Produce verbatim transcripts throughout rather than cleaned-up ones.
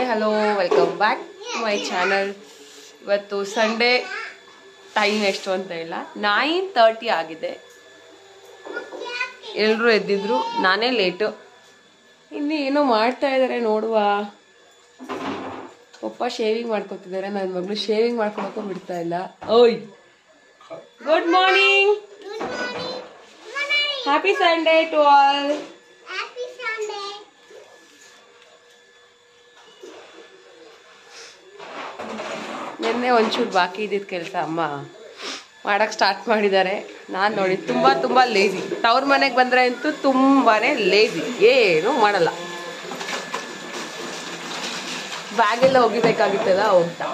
Hi hello welcome back to my channel. ಇವತ್ತು Sunday, time ಎಷ್ಟು ಅಂತ ಇಲ್ಲ, ನೈನ್ ತರ್ಟಿ ಆಗಿದೆ. ಎಲ್ಲರೂ ಎದ್ದಿದ್ರು, ನಾನೇ ಲೇಟು. ಇನ್ನು ಏನೋ ಮಾಡ್ತಾ ಇದ್ದಾರೆ ನೋಡುವ. ಪಪ್ಪ ಶೇವಿಂಗ್ ಮಾಡ್ಕೊತಿದ್ದಾರೆ, ನನ್ನ ಮಗಳು ಶೇವಿಂಗ್ ಮಾಡ್ಕೊಳಕ್ಕೂ ಬಿಡ್ತಾ ಇಲ್ಲ. ಓಯ್ good morning, happy Sunday to all. ನಿನ್ನೆ ಒಂಚೂರು ಬಾಕಿ ಇದ್ದಿದ್ದು ಕೆಲಸ ಅಮ್ಮ ಮಾಡಕ್ಕೆ ಸ್ಟಾರ್ಟ್ ಮಾಡಿದ್ದಾರೆ. ನಾನು ನೋಡಿ ತುಂಬ ತುಂಬ ಲೇಜಿ. ತವ್ರ ಮನೆಗೆ ಬಂದರೆ ಅಂತೂ ತುಂಬಾ ಲೇಜಿ, ಏನೂ ಮಾಡಲ್ಲ. ಬ್ಯಾಗೆಲ್ಲ ಹೋಗಿಬೇಕಾಗಿತ್ತಲ್ಲ ಹೋಗ್ತಾ.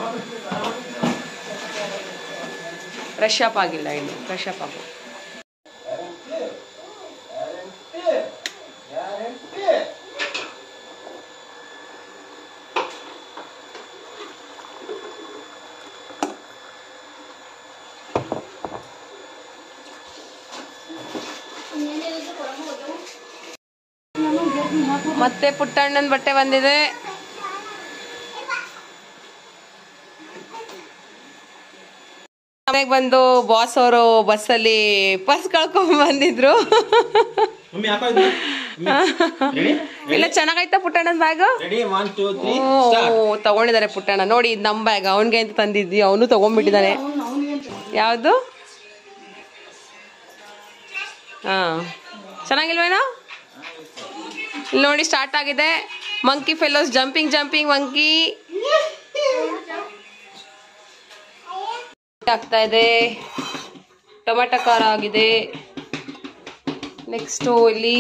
ಫ್ರೆಶ್ ಅಪ್ ಆಗಿಲ್ಲ ಇನ್ನು, ಫ್ರೆಶ್ ಅಪ್ ಆಗು. ಮತ್ತೆ ಪುಟ್ಟಣ್ಣನ ಬಟ್ಟೆ ಬಂದಿದೆ. ಮನೆಗೆ ಬಂದು ಬಾಸ್ ಅವರು ಬಸ್ಸಲ್ಲಿ ಪರ್ಸ್ ಕಳ್ಕೊಂಡ್ ಬಂದಿದ್ರು. ಇಲ್ಲ ಚೆನ್ನಾಗೈತಾ ಪುಟ್ಟಣ್ಣನ ಬ್ಯಾಗ್? ತಗೊಂಡಿದ್ದಾರೆ ಪುಟ್ಟಣ್ಣ. ನೋಡಿ ಇದು ನಮ್ ಬ್ಯಾಗ್, ಅವನ್ಗೆ ಅಂತ ತಂದಿದ್ವಿ, ಅವನು ತಗೊಂಡ್ಬಿಟ್ಟಿದ್ದಾನೆ. ಯಾವುದು? ಹಾ ಚೆನ್ನಾಗಿಲ್ವೇನೋ? ಇಲ್ಲಿ ನೋಡಿ ಸ್ಟಾರ್ಟ್ ಆಗಿದೆ. Monkey fellows jumping jumping monkey ಆಗ್ತಾ ಇದೆ. ಟೊಮೆಟೊ ಖಾರ ಆಗಿದೆ. ನೆಕ್ಸ್ಟು ಇಲ್ಲಿ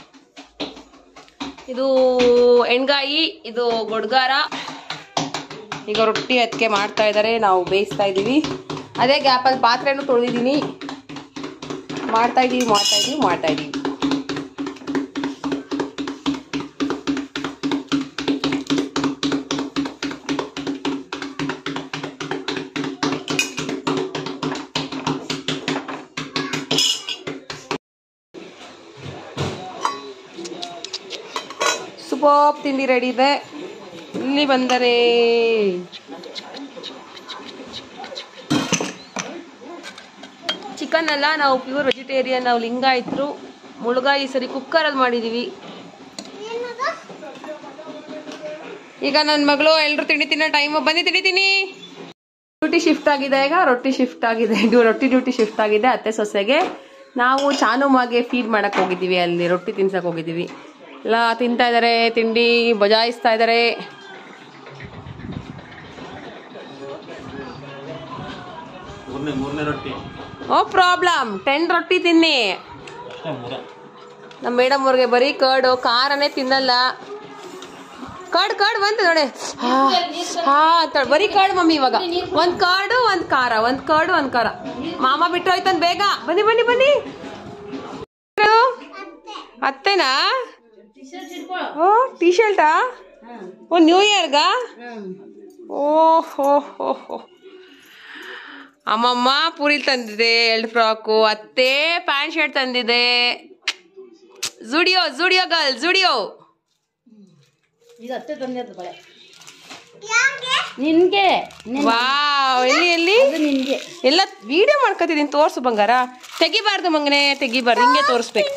ಇದು ಎಣ್ಗಾಯಿ, ಇದು ಗೊಡ್ಗಾರ. ಈಗ ರೊಟ್ಟಿ ಅದಕ್ಕೆ ಮಾಡ್ತಾ ಇದ್ದಾರೆ, ನಾವು ಬೇಯಿಸ್ತಾ ಇದ್ದೀವಿ. ಅದೇ ಗ್ಯಾಪಲ್ಲಿ ಪಾತ್ರೆನೂ ತೊಳೆದಿದ್ದೀನಿ. ಮಾಡ್ತಾ ಇದ್ದೀವಿ ಮಾಡ್ತಾ ಇದ್ದೀವಿ ಮಾಡ್ತಾ ಇದ್ದೀವಿ ಸೂಪರ್ ತಿಂಡಿ ರೆಡಿ ಇದೆ. ಇಲ್ಲಿ ಬಂದರೆ ಚಿಕನ್ ಅಲ್ಲ, ನಾವು ಪ್ಯೂರ್ ವೆಜಿಟೇರಿಯನ್, ನಾವು ಲಿಂಗಾಯತರು. ಮುಳುಗಾಯಿ ಸರಿ ಕುಕ್ಕರಲ್ಲಿ ಮಾಡಿದ್ದೀವಿ. ಈಗ ನನ್ನ ಮಗಳು ಎಲ್ಲರೂ ತಿಂಡಿ ತಿನ್ನೋ ಟೈಮ್ ಬನ್ನಿ ತಿಂಡಿತೀನಿ. ಡ್ಯೂಟಿ ಶಿಫ್ಟ್ ಆಗಿದೆ, ಈಗ ರೊಟ್ಟಿ ಶಿಫ್ಟ್ ಆಗಿದೆ, ರೊಟ್ಟಿ ಡ್ಯೂಟಿ ಶಿಫ್ಟ್ ಆಗಿದೆ ಅತ್ತೆ ಸೊಸೆಗೆ. ನಾವು ಚಾನುಮಾಗೆ ಫೀಡ್ ಮಾಡಕ್ ಹೋಗಿದ್ದೀವಿ, ಅಲ್ಲಿ ರೊಟ್ಟಿ ತಿನ್ಸಕ್ ಹೋಗಿದ್ದೀವಿ. ಎಲ್ಲ ತಿಂತಾ ಇದ್ದಾರೆ, ತಿಂಡಿ ಬಜಾಯಿಸ್ತಾ ಇದ್ದಾರೆ. ಓ ಪ್ರಾಬ್ಲಮ್, ಟೆನ್ ರೊಟ್ಟಿ ತಿನ್ನಿ. ನಮ್ಮ ಮೇಡಮ್ ಅವ್ರಿಗೆ ಬರೀ ಕರ್ಡು, ಖಾರನೇ ತಿನ್ನಲ್ಲ. ಕರ್ಡ್ ಕರ್ಡ್ ಬಂತು ನೋಡಿ, ಹಾ ಅಂತ ಬರೀ ಕರ್ಡ್ ಮಮ್ಮಿ. ಇವಾಗ ಒಂದ್ ಕರ್ಡು ಒಂದ್ ಖಾರ, ಒಂದ್ ಕರ್ಡು ಒಂದ್ ಖಾರ. ಮಾಮ ಬಿಟ್ಟು ಹೋಯ್ತನ್, ಬೇಗ ಬನ್ನಿ ಬನ್ನಿ ಬನ್ನಿ. ಅತ್ತೆನಾ? ಓ ಟೀ ಶರ್ಟಾ? ಓ ನ್ಯೂ ಇಯರ್ಗಾ? ಓಹೋ ಹೋ ಹೋ. ಅಮ್ಮಮ್ಮ ಪೂರಿ ತಂದಿದೆ, ಎರಡು ಫ್ರಾಕು. ಅತ್ತೆ ಪ್ಯಾಂಟ್ ಶರ್ಟ್ ತಂದಿದೆ. ಜುಡಿಯೋ ಜುಡಿಯೋ ಗರ್ಲ್ ಜುಡಿಯೋ. ವಾವ್, ಎಲ್ಲಿ ಎಲ್ಲಿ ಎಲ್ಲ ವಿಡಿಯೋ ಮಾಡ್ಕೊತಿದ್ದೀನಿ, ತೋರ್ಸು ಬಂಗಾರ. ತೆಗಿಬಾರ್ದು ಮಂಗನೆ, ತೆಗಿಬಾರ್ದು, ಹಿಂಗೆ ತೋರಿಸ್ಬೇಕು.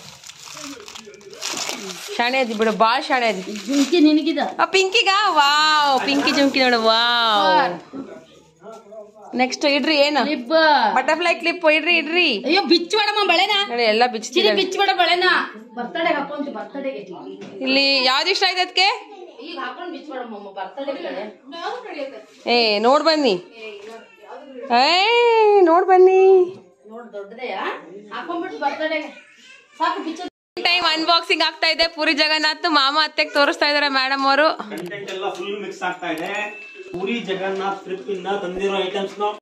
ಶಾಣೆ ಅದಿ ಬಿಡು, ಬಾಳ ಶಾಣೆ ಅದಿ. ಪಿಂಕಿಗ? ವಾವ್, ಪಿಂಕಿ ಜುಮ್ಕಿ ನೋಡು. ವಾವ್. ನೆಕ್ಸ್ಟ್ ಇಡ್ರಿ, ಏನು ಬಟರ್ಫ್ಲೈ ಕ್ಲಿಪ್ ಇಡ್ರಿ ಇಡ್ರಿ. ಅಯ್ಯೋ ಬಿಚ್ಚಬೇಡಮ್ಮ ಬಳೆನಾ, ಎಲ್ಲ ಬಿಚ್ಚಿ ಬಿಚ್ಚಬೇಡ ಬಳೆನಾ. ಬರ್ತಡೇ ಹಾಕೊಂತ, ಬರ್ತಡೇಗೆ ಇಲ್ಲಿ ಯಾವ್ದು ಇಷ್ಟ ಆಯ್ತು ಅದಕ್ಕೆ? ಈಗ ಹಾಕೊಂಡು ಬಿಚ್ಚಬೇಡಮ್ಮ, ಬರ್ತಡೇ. ಏ ನೋಡ್ ಬನ್ನಿ, ಏ ನೋಡ್ ಬನ್ನಿ. ನೋಡ್ ದೊಡ್ಡದೆಯಾ, ಹಾಕೊಂಡ್ಬಿಟ್ಟು ಬರ್ತಡೇಗೆ ಸಾಕು. ಬಿಚ್ಚ ಟೈಮ್ ಅನ್ಬಾಕ್ಸಿಂಗ್ ಆಗ್ತಾ ಇದೆ. ಪೂರಿ ಜಗನ್ನಾಥ್ ಮಾಮ ಅತ್ತೆಗೆ ತೋರಿಸ್ತಾ ಇದಾರೆ ಮೇಡಮ್ ಅವರು. ಕಂಟೆಂಟ್ ಎಲ್ಲ ಫುಲ್ ಮಿಕ್ಸ್ ಆಗ್ತಾ ಇದೆ. ಪೂರಿ ಜಗನ್ನಾಥ್ ಟ್ರಿಪ್ ಇಂದ ತಂದಿರೋ ಐಟಮ್ಸ್